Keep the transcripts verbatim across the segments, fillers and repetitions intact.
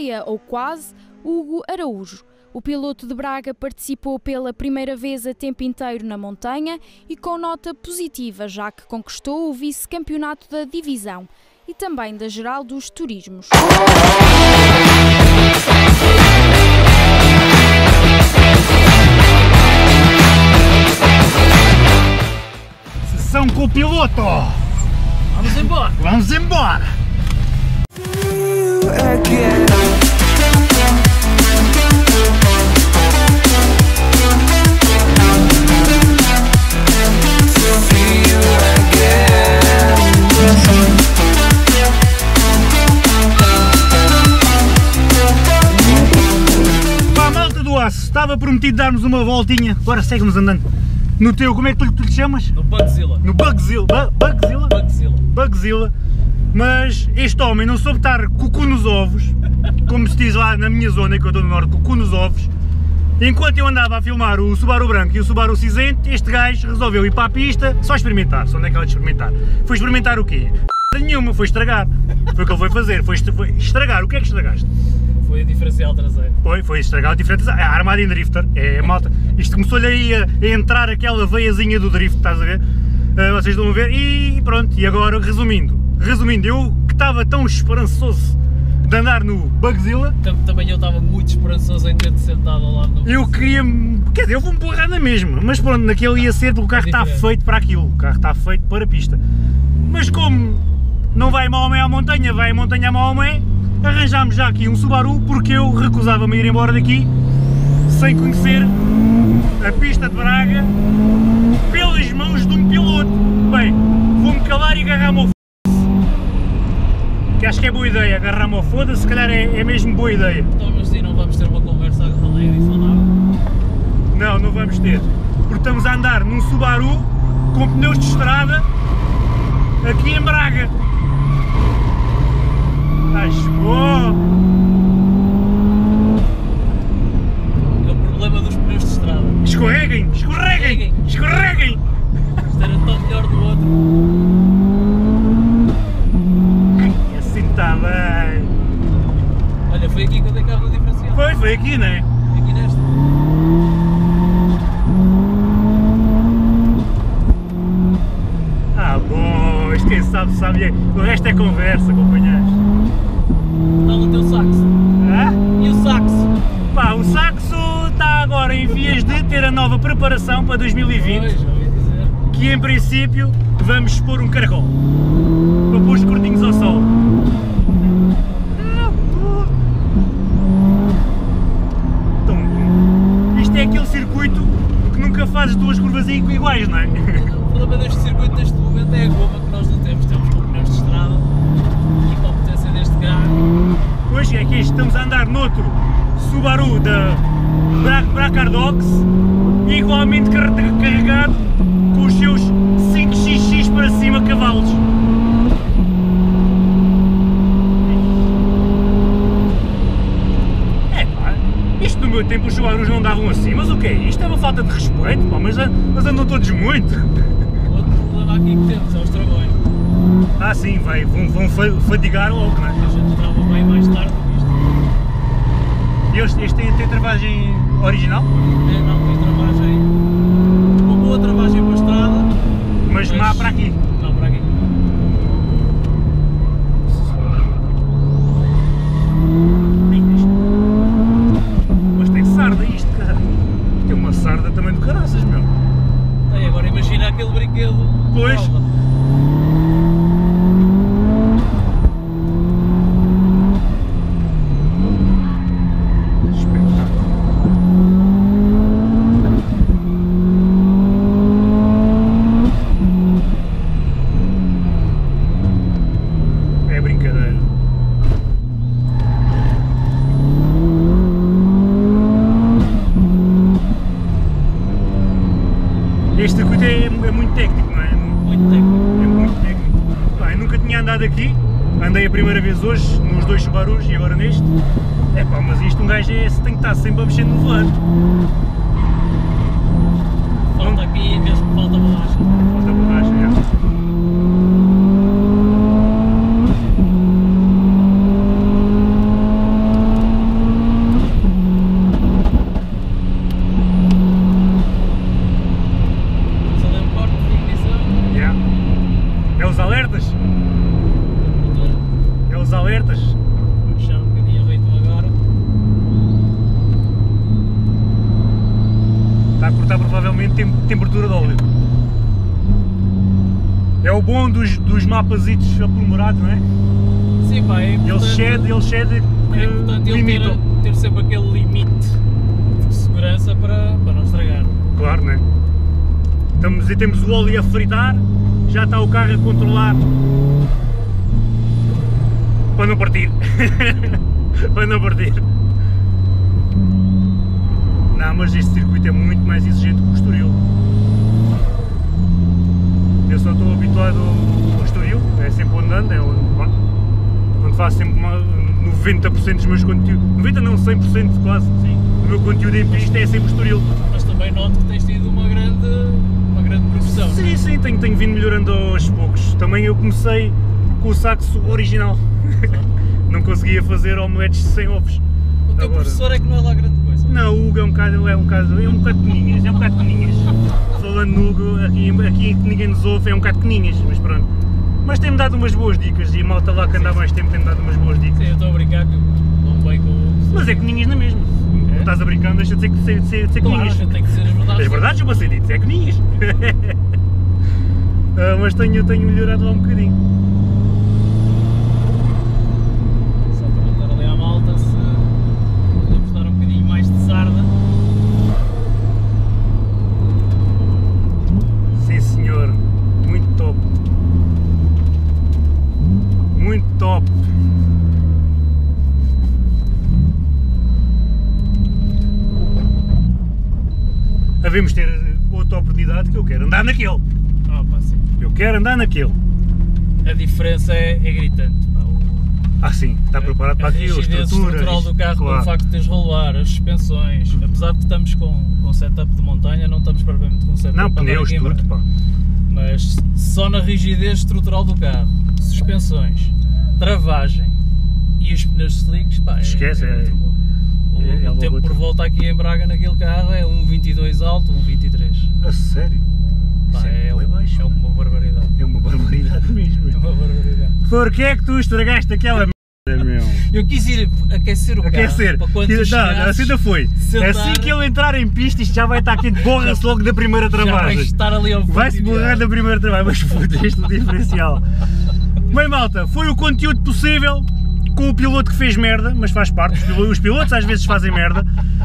vitória, ou quase, Hugo Araújo. O piloto de Braga participou pela primeira vez a tempo inteiro na montanha e com nota positiva, já que conquistou o vice-campeonato da divisão e também da geral dos turismos. Sessão com o piloto! Vamos embora! Vamos embora! Pá, malta do aço, estava prometido darmos uma voltinha, agora segue-nos andando. No teu, como é que tu, tu lhe chamas? No Bugzilla. No Bugzilla. Bu Bugzilla? Bugzilla. Bugzilla. Mas este homem não soube estar cucu nos ovos, como se diz lá na minha zona, que eu estou no norte, cucu nos ovos. Enquanto eu andava a filmar o Subaru branco e o Subaru cinzento, este gajo resolveu ir para a pista só experimentar. Só onde é que ela de experimentar? Foi experimentar o quê? Nenhuma, foi estragar. Foi o que ele foi fazer, foi estragar. O que é que estragaste? Foi a diferencial traseiro. Foi, foi estragar o diferencial. É a armada em drifter. É, malta. Isto começou-lhe aí a, a entrar aquela veiazinha do drift, estás a ver? Uh, vocês estão a ver? E pronto, e agora, resumindo. Resumindo, eu que estava tão esperançoso de andar no Bugzilla. Também eu estava muito esperançoso em ter-te sentado ao lado do Eu queria, quer dizer, eu vou-me borrar na mesma, mas pronto, naquele ia ser porque o carro está feito para aquilo, o carro está feito para a pista. Mas como não vai Maomé à montanha, vai montanha a Maomé, arranjámos já aqui um Subaru porque eu recusava-me a ir embora daqui sem conhecer a pista de Braga pelas mãos de um piloto. Bem, vou-me calar e agarrar-me ao f***, que acho que é boa ideia, agarrar-me ao foda-se, se calhar é, é mesmo boa ideia. Então, mas e não vamos ter uma conversa alegre e saudável? Não, não vamos ter, porque estamos a andar num Subaru com pneus de estrada aqui em Braga. Acho bom! É o problema dos pneus de estrada. Escorreguem, escorreguem, escorreguem! Isto era tão melhor do outro. Assim está bem. Olha, foi aqui que eu dei cabo do diferencial. Foi, foi aqui, não é? Aqui nesta. Ah, bom, isto quem sabe, sabe. O resto é conversa, companheiros. Está no teu saxo. Hã? E o saxo? Pá, o saxo está agora em vias de ter a nova preparação para dois mil e vinte. Pois, ouvi dizer. Que em princípio vamos expor um caracol para pôr os cortinhos ao sol. Tão bom. Isto é aquele circuito que nunca fazes duas curvas iguais, não é? O problema deste circuito neste momento é a goma que nós não temos. Temos com pneus de estrada e com a potência deste carro. Hoje é que estamos a andar noutro Subaru da Bra Bracardox, igualmente car carregado com os seus cinco xis xis para cima cavalos. É pá, isto no meu tempo os Subarus não davam assim, mas o que é? Isto é uma falta de respeito, pá, mas, mas andam todos muito. Outro problema aqui que temos é os travões. Ah sim, vai, vão, vão fadigar logo, não é? A gente trava bem mais tarde do que isto. E este, este tem, tem travagem original? É, não, tem travagem. Uma boa travagem para a estrada. Mas, mas má para aqui. Não, para aqui. Mas tem sarda isto, cara. Tem uma sarda também do caraças, meu. E agora imagina aquele brinquedo. Pois. Prova. É brincadeira. Este circuito é, é muito técnico, não é? Muito técnico. É muito técnico. Pá, eu nunca tinha andado aqui, andei a primeira vez hoje nos dois Subarus e agora neste. É pá, mas isto um gajo é, tem que estar sempre a mexer no volante. Falta Não. aqui mesmo, falta borracha. Falta borracha, é. está provavelmente tem temperatura de óleo. É o bom dos, dos mapazitos aplomorados, não é? Sim, pá, é importante, Ele cede, ele cede que é importante ele limita. ter, ter sempre aquele limite de segurança para, para não estragar. Claro, não é? Estamos, temos o óleo a fritar, já está o carro a controlar para não partir. Para não partir. Não, mas este circuito é muito mais exigente que o Estoril. Eu só estou habituado ao Estoril, é sempre onde ando, é onde, onde faço sempre uma, noventa por cento dos meus conteúdos, noventa não, cem por cento quase, sim, do meu conteúdo em pista é sempre Estoril. Mas também noto que tens tido uma grande, uma grande progressão. Sim, sim, tenho, tenho vindo melhorando aos poucos. Também eu comecei com o saxo original, não conseguia fazer omeletes sem ovos. O teu Agora, professor é que não é lá grande coisa. não, o Hugo é um bocado, é um bocado, é um bocado peninhas, é um bocado peninhas. Falando no Hugo, aqui, aqui que ninguém nos ouve, é um bocado peninhas, mas pronto. Mas tem-me dado umas boas dicas e a malta lá que anda há mais tempo tem-me dado umas boas dicas. Sim, eu estou a brincar que não bem com o professor. Mas é coninhas na mesma. É? Não estás a brincar, deixa de ser, de ser, de ser, de ser Claro, a coninhas. gente tem que dizer as verdades. As verdades eu vou ser dito, é coninhas. Ah, mas tenho, tenho melhorado lá um bocadinho. Só perguntar ali à malta se podemos dar um bocadinho mais de sarda. Sim senhor, muito top. Muito top. Havemos ter outra oportunidade que eu quero andar naquele. Ah, pá, sim. Eu quero andar naquele. A diferença é, é gritante. Pá. O, Ah sim, está preparado para a aquilo, a rigidez estrutura. estrutural do carro, claro. com o facto de teres rolar, as suspensões, apesar de que estamos com, com setup de montanha, não estamos propriamente com setup Não, para andar pneus, aqui em tudo, Braga. pá. Mas só na rigidez estrutural do carro, suspensões, travagem e os pneus slicks, pá, é, Esquece, é- outro mundo. O, é- é o logo tempo outro. por volta aqui em Braga naquele carro é um vinte e dois alto, um vinte e três. A sério? Pá, Isso é é, bué um- baixo. é uma barbaridade. É uma barbaridade mesmo. É uma barbaridade. Porquê é que tu estragaste aquela merda, meu? Eu quis ir aquecer o Aquecer. carro para quando tu Não, chegasses, assim ainda foi. sentar- Assim que ele entrar em pista, isto já vai estar quente, borra-se logo da primeira já vai travagem. estar ali ao fundo. Vai-se borrar da primeira travagem, mas foda este diferencial. Bem malta, foi o conteúdo possível com o piloto que fez merda, mas faz parte, os pilotos, os pilotos às vezes fazem merda.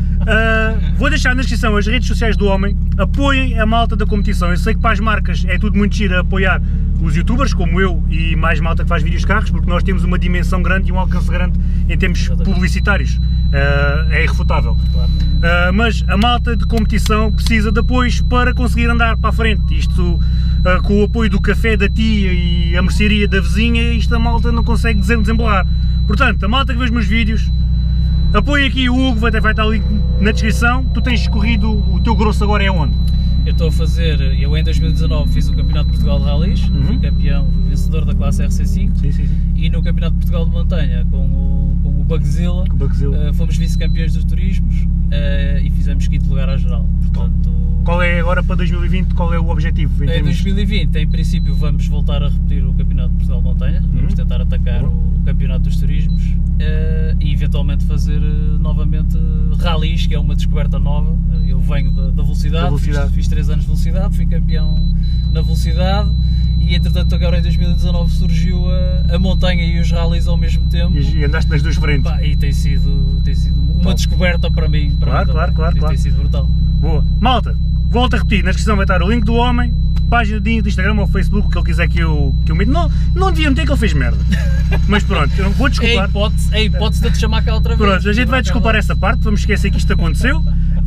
Uh, vou deixar na descrição as redes sociais do homem, apoiem a malta da competição. Eu sei que para as marcas é tudo muito giro a apoiar os youtubers como eu e mais malta que faz vídeos de carros, porque nós temos uma dimensão grande e um alcance grande em termos publicitários, uh, é irrefutável. Claro. Uh, mas a malta de competição precisa de apoios para conseguir andar para a frente. Isto uh, com o apoio do café da tia e a mercearia da vizinha, isto a malta não consegue desembolar. Portanto, a malta que vê os meus vídeos, apoia aqui o Hugo, vai, vai estar ali na descrição. Tu tens corrido, o teu grosso agora é onde? Eu estou a fazer, eu em dois mil e dezanove fiz o Campeonato de Portugal de Rallys, Uhum. fui campeão, vencedor da classe R C cinco, Sim, sim, sim. e no Campeonato de Portugal de Montanha com o, com o Bugzilla, Com o Bugzilla. eh, fomos vice-campeões dos turismos eh, e fizemos quinto lugar à geral. Portanto, Qual é agora para dois mil e vinte, qual é o objetivo? Em em termos... dois mil e vinte, em princípio, vamos voltar a repetir o Campeonato de Portugal de Montanha, vamos Uhum. tentar atacar Boa. o Campeonato dos Turismos eh, e eventualmente fazer eh, novamente rallies, que é uma descoberta nova. Eh, Eu venho da, da velocidade, Da velocidade. Fiz, fiz três anos de velocidade, fui campeão na velocidade e entretanto agora em dois mil e dezanove surgiu a, a montanha e os rallies ao mesmo tempo. E, e andaste nas duas frentes. Pá, e tem sido, tem sido uma Top. descoberta para mim. Para Claro, mim claro, também. claro, Tem, claro. tem sido brutal. Boa. Malta, volto a repetir, na descrição vai estar o link do homem, página de Instagram ou Facebook, o que ele quiser que eu, que eu meto. Não, não deviam ter que ele fez merda. Mas pronto, eu vou É desculpar. a hipótese, é a hipótese de te chamar cá outra vez. Pronto, a gente vai desculpar essa parte, vamos esquecer que isto aconteceu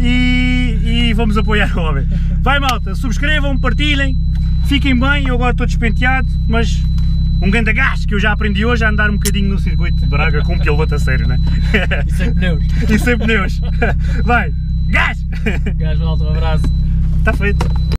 e, e vamos apoiar o homem. Vai malta, subscrevam, partilhem, fiquem bem, eu agora estou despenteado, mas um grande gás que eu já aprendi hoje a andar um bocadinho no circuito de Braga com um piloto a sério, né? E sem pneus. E sem pneus. Vai, gás! Gajo alto, um abraço. Está feito.